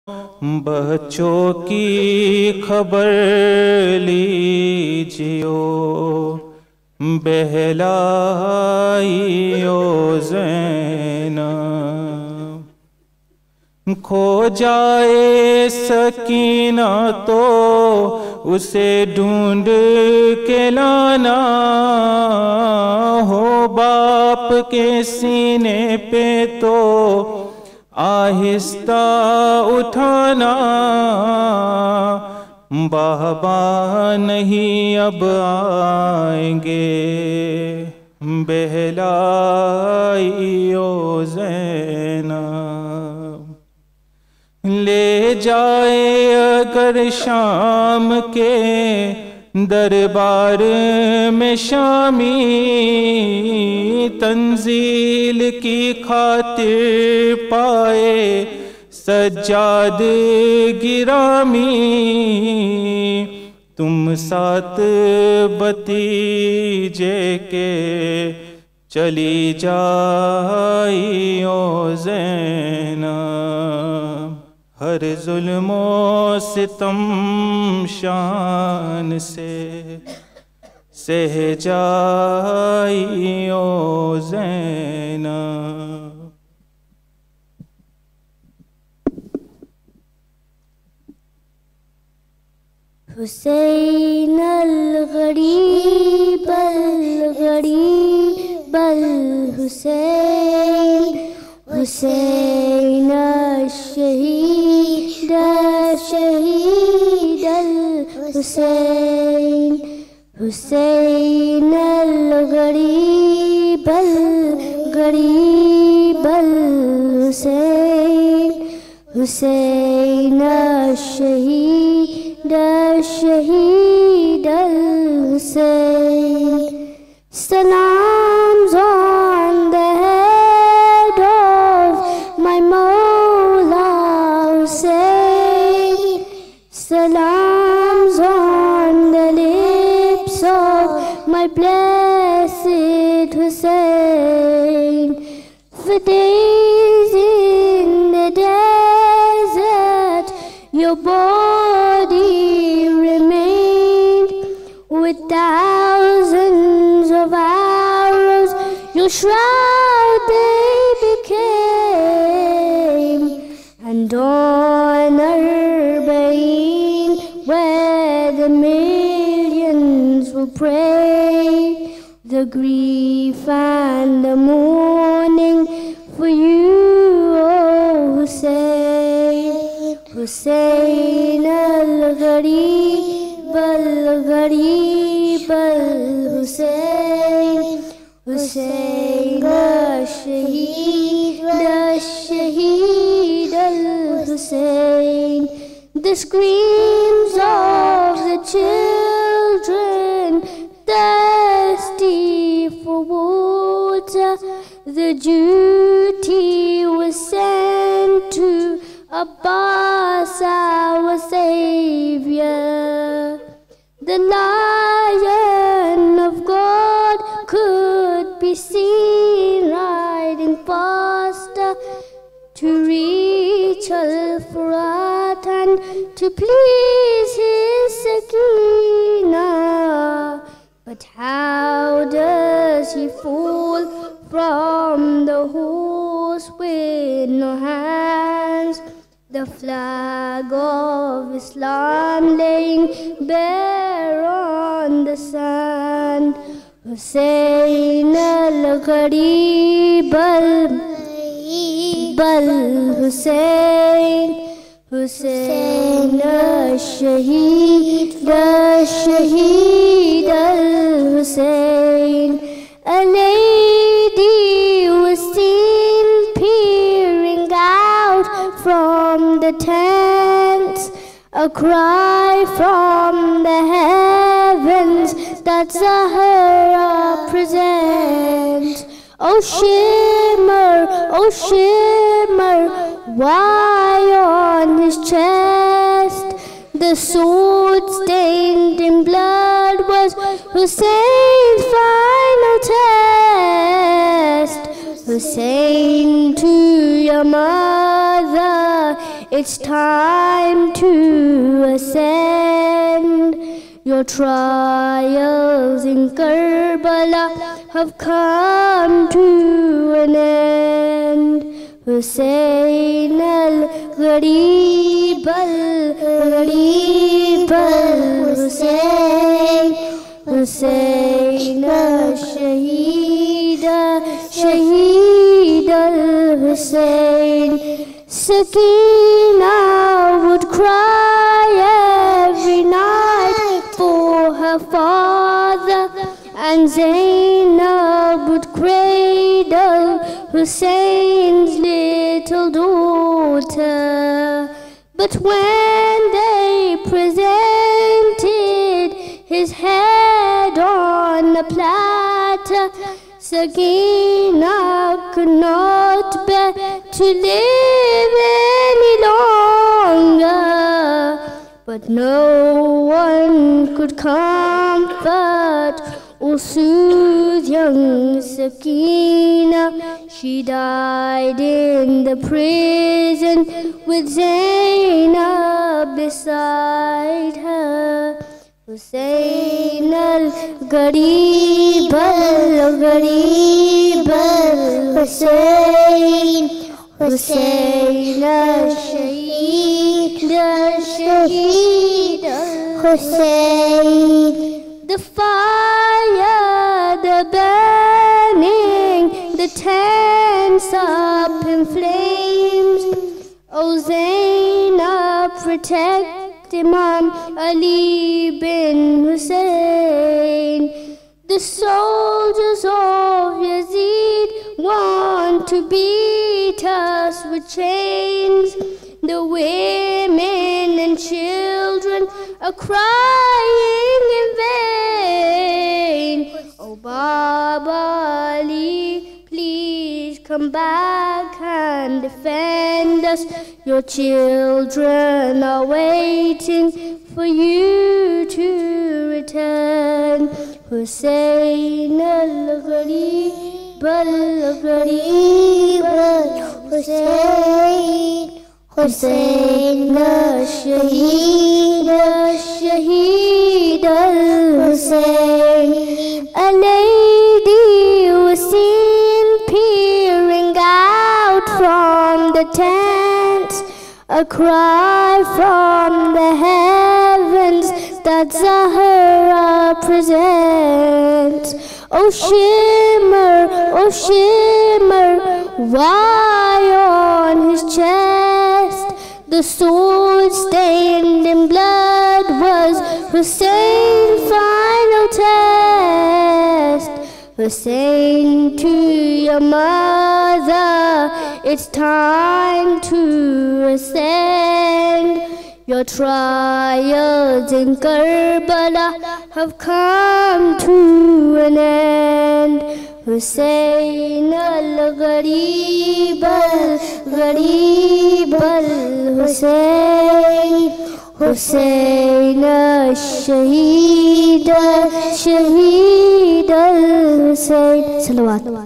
बच्चों की खबर लीजियो, बहलाइयो ज़ैनब। खो जाए सकीना तो उसे ढूंढ के लाना, हो बाप के सीने पे तो आहिस्ता उठाना। बाबा नहीं अब आएंगे, बहलाइयो ज़ैनब। ले जाए अगर शाम के दरबार में शामी, तंजील की खातिर पाए सज्जाद गिरामी। तुम साथ भतीजे के चली जाइयो ज़ैनब। हर जुल्मो सितम शान से सह जाइयो Zainab. Hussain अल-गरीब अल-गरीब al-Hussain, Hussain अल-शहीद अल-शहीद al-Hussain, Hussain अल-गरीब अल-गरीब al-Hussain, Hussain अल-शहीद अल-शहीद al-Hussain. Salams on the head of my Mawla Husayn, salams on the lips of my blessed Husayn. For days in the desert your body remained, with thousands of arrows your shroud they became. And on Arba'een, where the millions will pray, the grief and the mourning for you, oh Husayn, Husayn al-Gharib al-Gharib al-Husayn, Husayn al-Shaheed al-Shaheed al-Husayn. The screams of the children thirsty for water, the duty was sent to Abbas, our Savior. The Lion of God could be seen riding faster to reach Al-Furat and to please his Sakinah. But how does he fall from the horse with no hands? The flag of Islam laying bare on the sand. Husayn al-Gharib al-Husayn, Husayn al-Shaheed al-Shaheed al-Husayn. A lady was seen peering out from the tents, a cry from the heavens that Zahra presents. Oh shimmer, why on his chest the sword stained in blood was Husayn's final test. Husayn, to your mother it's time to ascend. Your trials in Karbala have come to an end. Husayn al-Gharib al-Gharib al-Husayn, Husayn al-Shaheed al-Shaheed al-Husayn. Sakina would cry every night for her father, and Zainul would cradle Husayn's little daughter. But when they presented his head on a platter, Sakina could not bear to live any longer. But no one could comfort or soothe young Sakina. She died in the prison with Zainab beside her. Husayn al-Gharib al-Gharib al-Husayn, Husayn al-Shaheed al-Shaheed al-Husayn. The fire, the burning, the tents up in flames. Oh Zainab, protect Imam Ali bin Husayn. The soldiers of Yazid want to beat us with chains. The women and children are crying in vain. Oh Baba Ali, please come back and defend us. Your children are waiting for you to return. Husayn al-Gharib al-Gharib al-Husayn, Husayn al-Shaheed al-Shaheed al-Husayn. A lady was seen peering out from the tent, a cry from the heavens that Zahra presents. Oh shimmer, why on his chest the sword stained in blood was Husayn's final test. Husayn, to your mother, it's time to ascend. Your trials in Karbala have come to an end. Husayn al-Gharib al-Gharib al-Husayn, Husayn al-Shaheed al-Shaheed al-Husayn. Salawat.